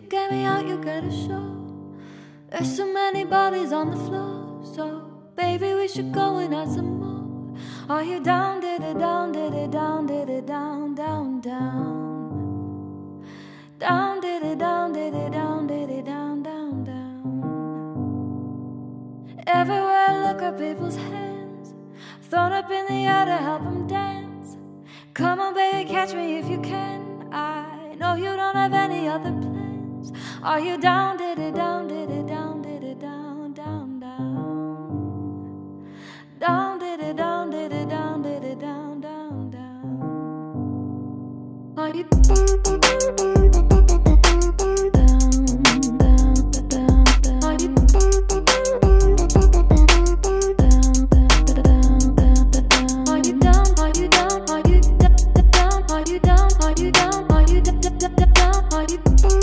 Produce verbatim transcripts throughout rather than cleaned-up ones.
get me out, you get a show. There's so many bodies on the floor, so baby, we should go and add some more. Are you down, did it down, did it down, did it down, down, down? Down, did it down, did it down, did it down, down, down. Everywhere I look at people's hands, thrown up in the air to help them dance. Come on baby, catch me if you can. I know you don't have any other plans. Are you down, did it down, did it down, did it down, down, down? Down, did it down, did it down, did it down, down, down? Are you down, down, down, down, down? Are you down, down, down? Are you down, are you down, are you down, are you down, are you down, are you down, are you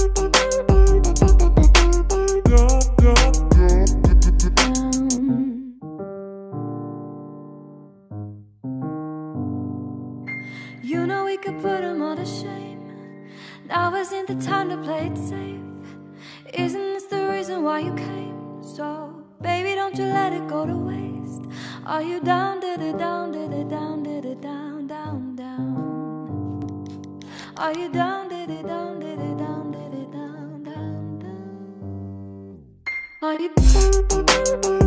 You know we could put them all to shame. Now isn't the time to play it safe. Isn't this the reason why you came? So, baby, don't you let it go to waste. Are you down, did it down, did it down, did it down, down, down? Are you down, did it down, did it down, did it down, down, down? Are you down, down, down, down?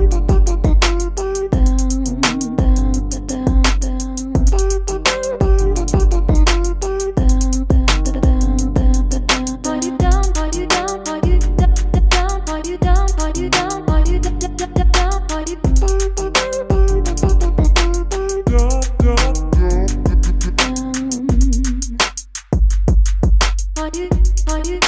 Are you, are you